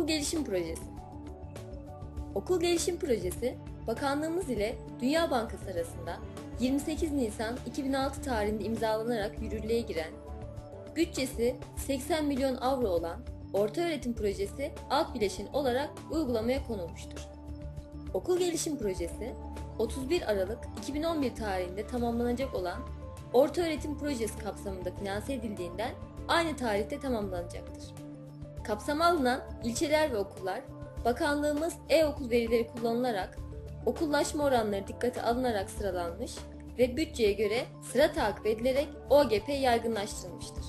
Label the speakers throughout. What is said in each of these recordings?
Speaker 1: Okul Gelişim Projesi. Okul Gelişim Projesi, Bakanlığımız ile Dünya Bankası arasında 28 Nisan 2006 tarihinde imzalanarak yürürlüğe giren, bütçesi 80 milyon avro olan Ortaöğretim Projesi alt bileşen olarak uygulamaya konulmuştur. Okul Gelişim Projesi, 31 Aralık 2011 tarihinde tamamlanacak olan Ortaöğretim Projesi kapsamında finanse edildiğinden aynı tarihte tamamlanacaktır. Kapsama alınan ilçeler ve okullar, Bakanlığımız e-okul verileri kullanılarak, okullaşma oranları dikkate alınarak sıralanmış ve bütçeye göre sıra takip edilerek OGP yaygınlaştırılmıştır.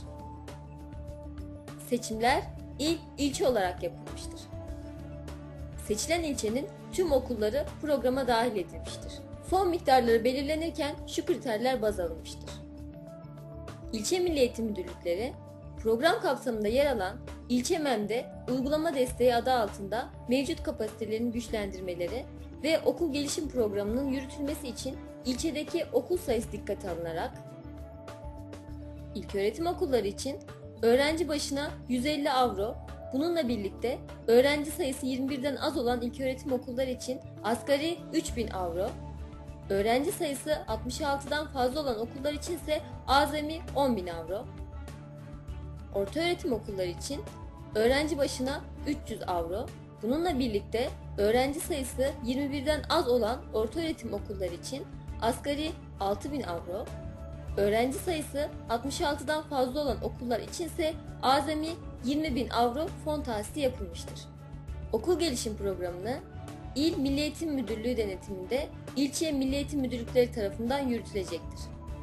Speaker 1: Seçimler ilçe olarak yapılmıştır. Seçilen ilçenin tüm okulları programa dahil edilmiştir. Fon miktarları belirlenirken şu kriterler baz alınmıştır. İlçe Milli Eğitim Müdürlükleri, program kapsamında yer alan ilçe MEM'de uygulama desteği adı altında mevcut kapasitelerin güçlendirmeleri ve okul gelişim programının yürütülmesi için ilçedeki okul sayısı dikkate alınarak, ilköğretim okulları için öğrenci başına 150 avro, bununla birlikte öğrenci sayısı 21'den az olan ilköğretim okulları için asgari 3000 avro, öğrenci sayısı 66'dan fazla olan okullar için ise azami 10.000 avro, ortaöğretim okulları için öğrenci başına 300 avro, bununla birlikte öğrenci sayısı 21'den az olan ortaöğretim okulları için asgari 6.000 avro, öğrenci sayısı 66'dan fazla olan okullar içinse azami 20.000 avro fon tahsisi yapılmıştır. Okul gelişim programını İl Milli Eğitim Müdürlüğü denetiminde ilçe Milli Eğitim Müdürlükleri tarafından yürütülecektir.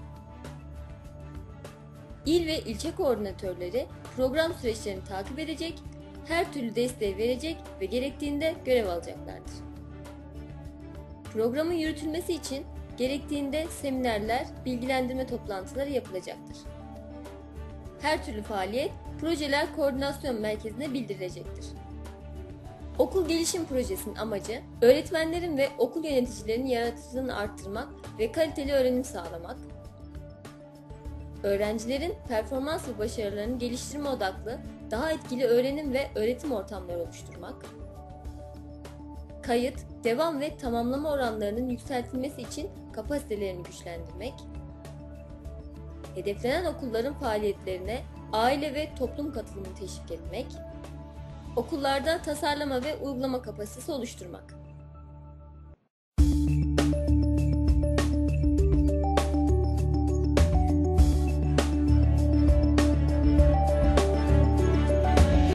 Speaker 1: İl ve ilçe koordinatörleri program süreçlerini takip edecek, her türlü desteği verecek ve gerektiğinde görev alacaklardır. Programın yürütülmesi için gerektiğinde seminerler, bilgilendirme toplantıları yapılacaktır. Her türlü faaliyet Projeler Koordinasyon Merkezi'ne bildirilecektir. Okul Gelişim Projesi'nin amacı, öğretmenlerin ve okul yöneticilerinin yaratıcılığını arttırmak ve kaliteli öğrenim sağlamak, öğrencilerin performans ve başarılarını geliştirme odaklı daha etkili öğrenim ve öğretim ortamları oluşturmak, kayıt, devam ve tamamlama oranlarının yükseltilmesi için kapasitelerini güçlendirmek, hedeflenen okulların faaliyetlerine aile ve toplum katılımını teşvik etmek, okullarda tasarlama ve uygulama kapasitesi oluşturmak.